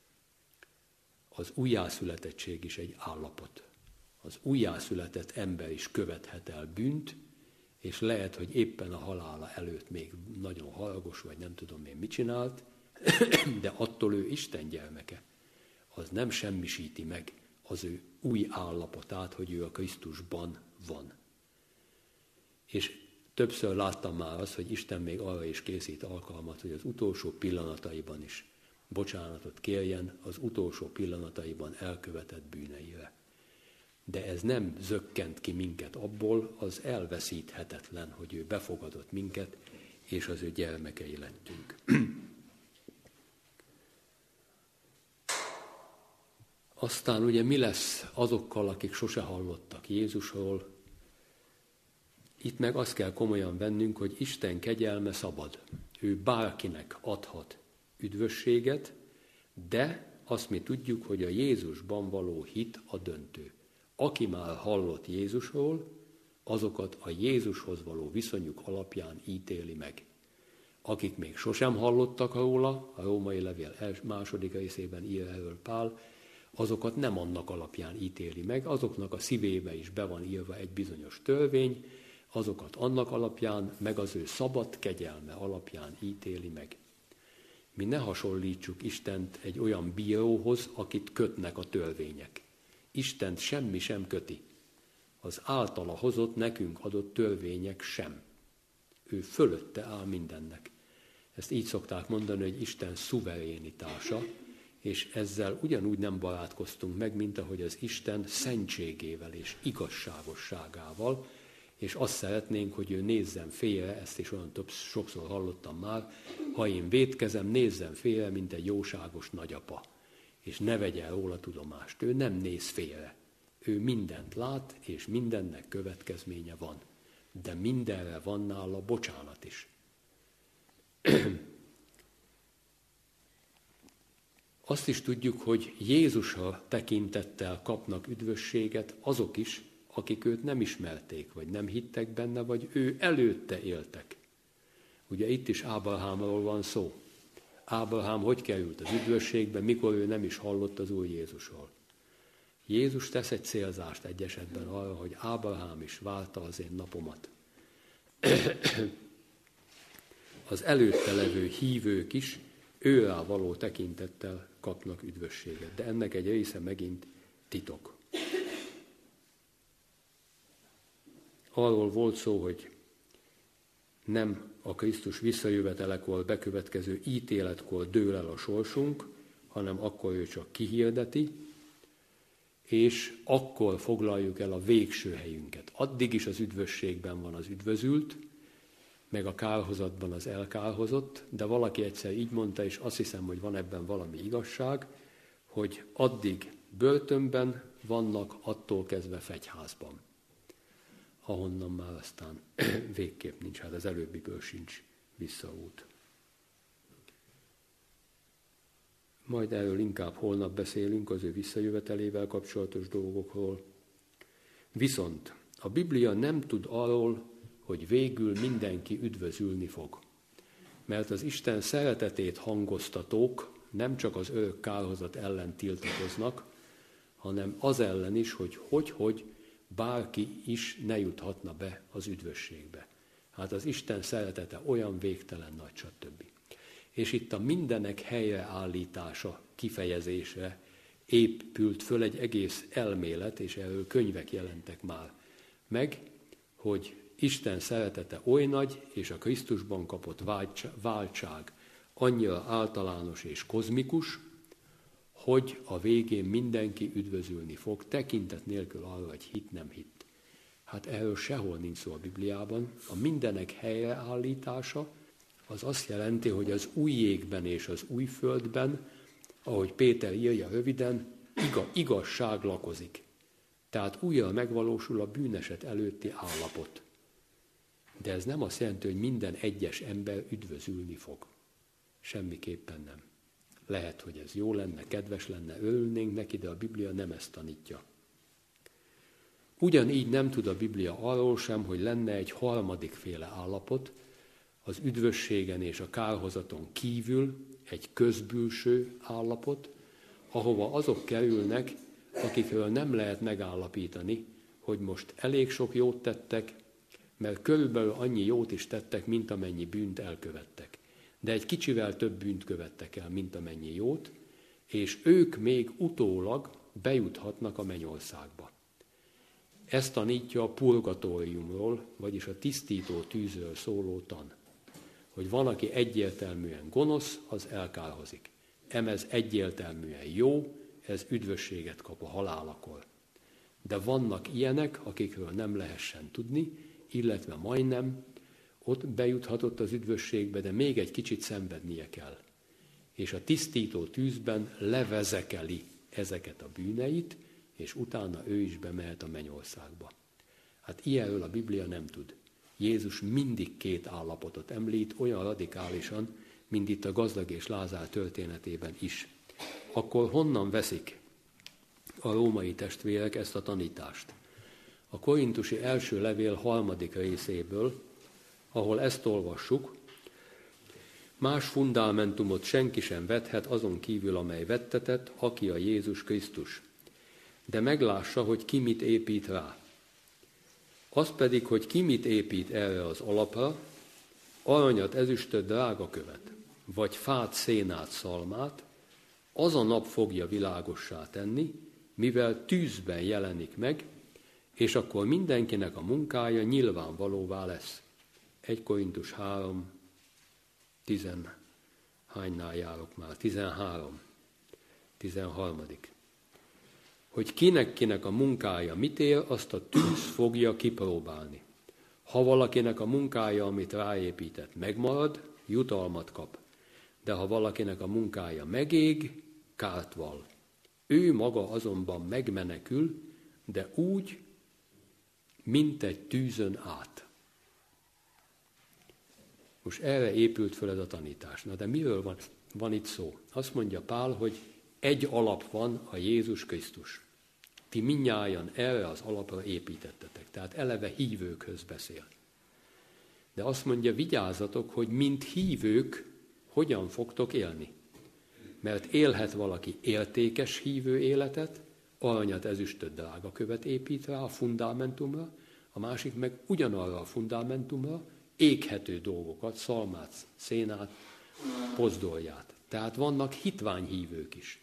Az újjászületettség is egy állapot. Az újjászületett ember is követhet el bűnt, és lehet, hogy éppen a halála előtt még nagyon haragos, vagy nem tudom én mit csinált, de attól ő Isten gyermeke. Az nem semmisíti meg az ő új állapotát, hogy ő a Krisztusban van. És többször láttam már azt, hogy Isten még arra is készít alkalmat, hogy az utolsó pillanataiban is bocsánatot kérjen az utolsó pillanataiban elkövetett bűneire. De ez nem zökkent ki minket abból, az elveszíthetetlen, hogy ő befogadott minket, és az ő gyermekei lettünk. Aztán ugye mi lesz azokkal, akik sose hallottak Jézusról? Itt meg azt kell komolyan vennünk, hogy Isten kegyelme szabad. Ő bárkinek adhat üdvösséget, de azt mi tudjuk, hogy a Jézusban való hit a döntő. Aki már hallott Jézusról, azokat a Jézushoz való viszonyuk alapján ítéli meg. Akik még sosem hallottak róla, a római levél második részében ír erről Pál, azokat nem annak alapján ítéli meg, azoknak a szívébe is be van írva egy bizonyos törvény, azokat annak alapján, meg az ő szabad kegyelme alapján ítéli meg. Mi ne hasonlítsuk Istent egy olyan bíróhoz, akit kötnek a törvények. Istent semmi sem köti. Az általa hozott, nekünk adott törvények sem. Ő fölötte áll mindennek. Ezt így szokták mondani, hogy Isten szuverénitása, és ezzel ugyanúgy nem barátkoztunk meg, mint ahogy az Isten szentségével és igazságosságával, és azt szeretnénk, hogy ő nézzen félre, ezt is olyan több, sokszor hallottam már, ha én vétkezem, nézzen félre, mint egy jóságos nagyapa, és ne vegyen róla tudomást. Ő nem néz félre. Ő mindent lát, és mindennek következménye van. De mindenre van nála bocsánat is. Azt is tudjuk, hogy Jézusra tekintettel kapnak üdvösséget azok is, akik őt nem ismerték, vagy nem hittek benne, vagy ő előtte éltek. Ugye itt is Ábrahámról van szó. Ábrahám hogy került az üdvösségbe, mikor ő nem is hallott az Úr Jézusról. Jézus tesz egy célzást egy esetben arra, hogy Ábrahám is várta az én napomat. Az előtte levő hívők is őrá való tekintettel kapnak üdvösséget. De ennek egy része megint titok. Arról volt szó, hogy nem a Krisztus visszajövetelekor bekövetkező ítéletkor dől el a sorsunk, hanem akkor ő csak kihirdeti, és akkor foglaljuk el a végső helyünket. Addig is az üdvösségben van az üdvözült, meg a kárhozatban az elkárhozott, de valaki egyszer így mondta, és azt hiszem, hogy van ebben valami igazság, hogy addig börtönben vannak, attól kezdve fegyházban, ahonnan már aztán végképp nincs, hát az előbbiből sincs visszaút. Majd erről inkább holnap beszélünk, az ő visszajövetelével kapcsolatos dolgokról. Viszont a Biblia nem tud arról, hogy végül mindenki üdvözülni fog. Mert az Isten szeretetét hangoztatók nem csak az örök kárhozat ellen tiltakoznak, hanem az ellen is, hogy hogy-hogy bárki is ne juthatna be az üdvösségbe. Hát az Isten szeretete olyan végtelen nagy, stb. És itt a mindenek helyreállítása kifejezésre épült föl egy egész elmélet, és erről könyvek jelentek már meg, hogy Isten szeretete oly nagy, és a Krisztusban kapott váltság annyira általános és kozmikus, hogy a végén mindenki üdvözülni fog, tekintet nélkül arra, hogy hit, nem hit. Hát erről sehol nincs szó a Bibliában. A mindenek helyreállítása az azt jelenti, hogy az új jégben és az új földben, ahogy Péter írja röviden, iga, igazság lakozik. Tehát újra megvalósul a bűneset előtti állapot. De ez nem azt jelenti, hogy minden egyes ember üdvözülni fog. Semmiképpen nem. Lehet, hogy ez jó lenne, kedves lenne, örülnénk neki, de a Biblia nem ezt tanítja. Ugyanígy nem tud a Biblia arról sem, hogy lenne egy harmadik féle állapot, az üdvösségen és a kárhozaton kívül egy közbülső állapot, ahova azok kerülnek, akikről nem lehet megállapítani, hogy most elég sok jót tettek, mert körülbelül annyi jót is tettek, mint amennyi bűnt elkövettek. De egy kicsivel több bűnt követtek el, mint amennyi jót, és ők még utólag bejuthatnak a mennyországba. Ezt tanítja a purgatóriumról, vagyis a tisztító tűzről szóló tan. Hogy van, aki egyértelműen gonosz, az elkárhozik. Emez egyértelműen jó, ez üdvösséget kap a halálakor. De vannak ilyenek, akikről nem lehessen tudni, illetve majdnem, ott bejuthatott az üdvösségbe, de még egy kicsit szenvednie kell. És a tisztító tűzben levezekeli ezeket a bűneit, és utána ő is bemehet a mennyországba. Hát ilyenről a Biblia nem tud. Jézus mindig két állapotot említ, olyan radikálisan, mint itt a gazdag és Lázár történetében is. Akkor honnan veszik a római testvérek ezt a tanítást? A korintusi első levél harmadik részéből, ahol ezt olvassuk, más fundamentumot senki sem vethet azon kívül, amely vettetett, aki a Jézus Krisztus. De meglássa, hogy ki mit épít rá. Az pedig, hogy ki mit épít erre az alapra, aranyat, ezüstöt, drágakövet, vagy fát, szénát, szalmát, az a nap fogja világossá tenni, mivel tűzben jelenik meg, és akkor mindenkinek a munkája nyilvánvalóvá lesz. egy Korintus három, tizen, hánynál járok már? tizenhárom, tizenharmadik. Hogy kinek-kinek a munkája mit ér, azt a tűz fogja kipróbálni. Ha valakinek a munkája, amit ráépített, megmarad, jutalmat kap. De ha valakinek a munkája megég, kárt val. Ő maga azonban megmenekül, de úgy, mint egy tűzön át. Most erre épült föl ez a tanítás. Na de miről van, van itt szó? Azt mondja Pál, hogy egy alap van, a Jézus Krisztus. Ti mindnyájan erre az alapra építettetek. Tehát eleve hívőkhöz beszél. De azt mondja, vigyázzatok, hogy mint hívők hogyan fogtok élni. Mert élhet valaki értékes hívő életet, aranyat, ezüstöt, drágakövet épít rá a fundamentumra, a másik meg ugyanarra a fundamentumra éghető dolgokat, szalmát, szénát, pozdolját Tehát vannak hitványhívők is.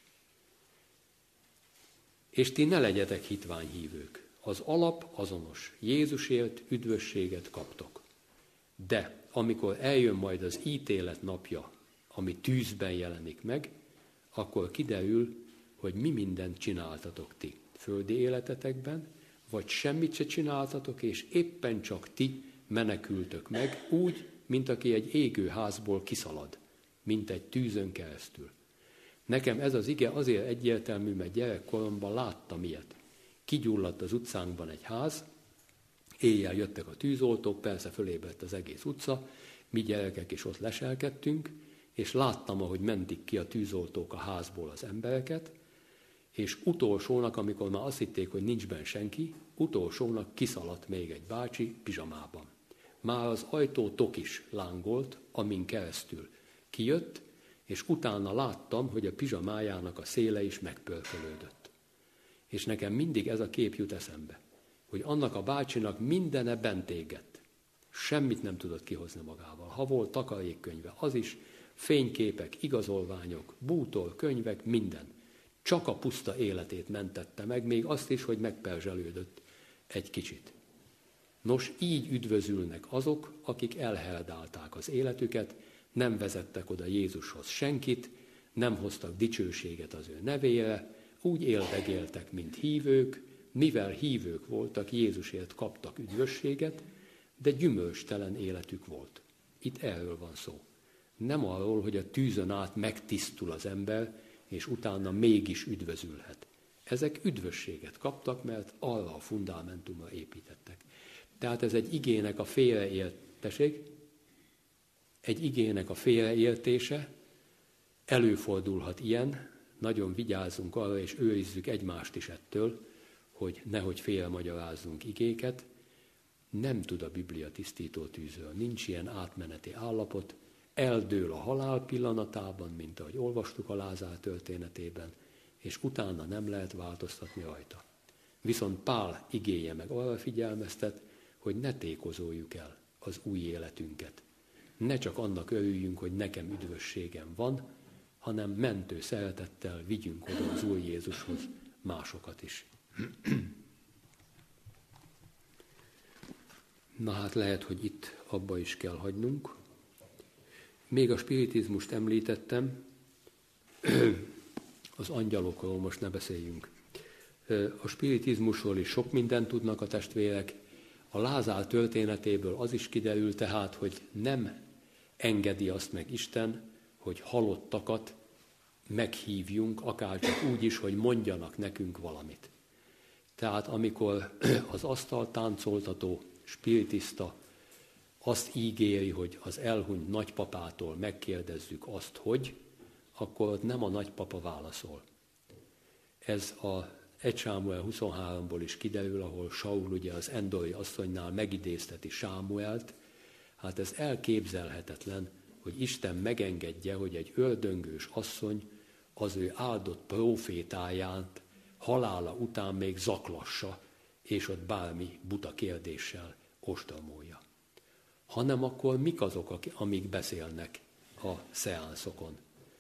És ti ne legyetek hitványhívők. Az alap azonos. Jézusért üdvösséget kaptok. De amikor eljön majd az ítélet napja, ami tűzben jelenik meg, akkor kiderül, hogy mi mindent csináltatok ti földi életetekben, vagy semmit se csináltatok, és éppen csak ti menekültök meg, úgy, mint aki egy égő házból kiszalad, mint egy tűzön keresztül. Nekem ez az ige azért egyértelmű, mert gyerekkoromban láttam ilyet. Kigyulladt az utcánkban egy ház, éjjel jöttek a tűzoltók, persze fölébredt az egész utca, mi gyerekek is ott leselkedtünk, és láttam, ahogy mentik ki a tűzoltók a házból az embereket, és utolsónak, amikor már azt hitték, hogy nincs benn senki, utolsónak kiszaladt még egy bácsi pizsamában. Már az ajtó tok is lángolt, amin keresztül kijött, és utána láttam, hogy a pizsamájának a széle is megpörkölődött. És nekem mindig ez a kép jut eszembe, hogy annak a bácsinak mindene bent égett. Semmit nem tudott kihozni magával. Ha volt takarékkönyve, az is, fényképek, igazolványok, bútor, könyvek, minden. Csak a puszta életét mentette meg, még azt is, hogy megperzselődött egy kicsit. Nos, így üdvözülnek azok, akik elherdálták az életüket, nem vezettek oda Jézushoz senkit, nem hoztak dicsőséget az ő nevére, úgy éldegéltek, mint hívők, mivel hívők voltak, Jézusért kaptak üdvösséget, de gyümölcstelen életük volt. Itt erről van szó. Nem arról, hogy a tűzön át megtisztul az ember, és utána mégis üdvözülhet. Ezek üdvösséget kaptak, mert arra a fundamentumra építettek. Tehát ez egy igének a félreérteség, egy igének a félreértése, előfordulhat ilyen, nagyon vigyázzunk arra, és őrizzük egymást is ettől, hogy nehogy félremagyarázzunk igéket. Nem tud a Biblia tisztító tűzről, nincs ilyen átmeneti állapot, eldől a halál pillanatában, mint ahogy olvastuk a Lázár történetében, és utána nem lehet változtatni rajta. Viszont Pál igéje meg arra figyelmeztet, hogy ne tékozoljuk el az új életünket. Ne csak annak örüljünk, hogy nekem üdvösségem van, hanem mentő szeretettel vigyünk oda az Úr Jézushoz másokat is. Na hát lehet, hogy itt abba is kell hagynunk. Még a spiritizmust említettem, az angyalokról most ne beszéljünk. A spiritizmusról is sok mindent tudnak a testvérek. A Lázár történetéből az is kiderül tehát, hogy nem engedi azt meg Isten, hogy halottakat meghívjunk, akár csak úgy is, hogy mondjanak nekünk valamit. Tehát amikor az asztaltáncoltató spiritista azt ígéri, hogy az elhunyt nagypapától megkérdezzük azt, hogy, akkor ott nem a nagypapa válaszol. Ez a egy Sámuel huszonháromból is kiderül, ahol Saul ugye az endori asszonynál megidézteti Sámuelt. Hát ez elképzelhetetlen, hogy Isten megengedje, hogy egy ördöngős asszony az ő áldott profétáját halála után még zaklassa, és ott bármi buta kérdéssel ostromolja. Hanem akkor mik azok, amik beszélnek a szeánszokon?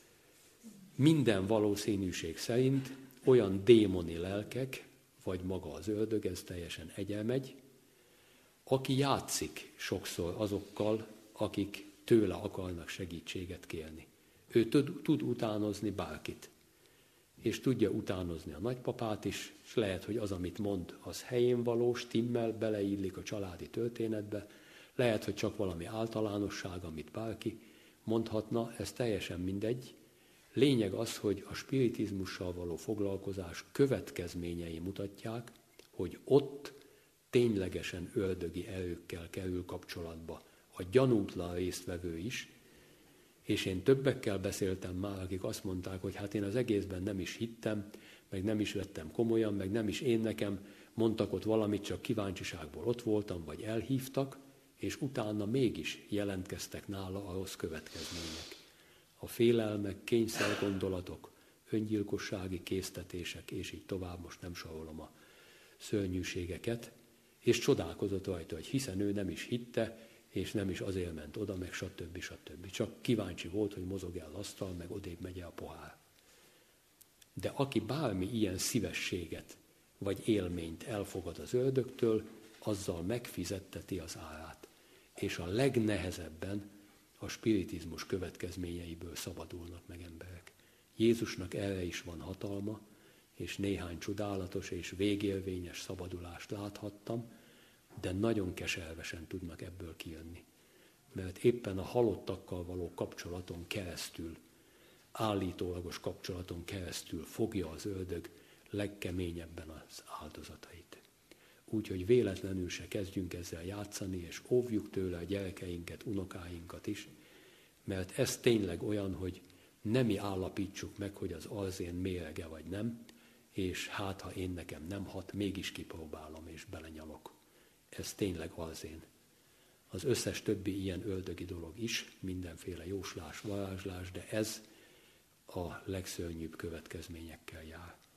Minden valószínűség szerint olyan démoni lelkek, vagy maga az ördög, ez teljesen egyemegy, aki játszik sokszor azokkal, akik tőle akarnak segítséget kérni. Ő tud, tud utánozni bárkit, és tudja utánozni a nagypapát is, és lehet, hogy az, amit mond, az helyén való, stimmel, beleillik a családi történetbe, lehet, hogy csak valami általánosság, amit bárki mondhatna, ez teljesen mindegy. Lényeg az, hogy a spiritizmussal való foglalkozás következményei mutatják, hogy ott ténylegesen ördögi erőkkel kerül kapcsolatba a gyanútlan résztvevő is, és én többekkel beszéltem már, akik azt mondták, hogy hát én az egészben nem is hittem, meg nem is vettem komolyan, meg nem is én nekem, mondtak ott valamit, csak kíváncsiságból ott voltam, vagy elhívtak, és utána mégis jelentkeztek nála a rossz következmények. A félelmek, kényszergondolatok, öngyilkossági késztetések, és így tovább, most nem sorolom a szörnyűségeket, és csodálkozott rajta, hogy hiszen ő nem is hitte, és nem is azért ment oda, meg stb. stb. Csak kíváncsi volt, hogy mozog el asztal, meg odébb megy a pohár. De aki bármi ilyen szívességet vagy élményt elfogad az ördögtől, azzal megfizetteti az árát. És a legnehezebben a spiritizmus következményeiből szabadulnak meg emberek. Jézusnak erre is van hatalma, és néhány csodálatos és végélvényes szabadulást láthattam, de nagyon keservesen tudnak ebből kijönni. Mert éppen a halottakkal való kapcsolaton keresztül, állítólagos kapcsolaton keresztül fogja az ördög legkeményebben az áldozatait. Úgyhogy véletlenül se kezdjünk ezzel játszani, és óvjuk tőle a gyerekeinket, unokáinkat is, mert ez tényleg olyan, hogy nem mi állapítsuk meg, hogy az arzén mérege vagy nem, és hát, ha én nekem nem hat, mégis kipróbálom és belenyalok. Ez tényleg arzén. Az összes többi ilyen ördögi dolog is, mindenféle jóslás, varázslás, de ez a legszörnyűbb következményekkel jár.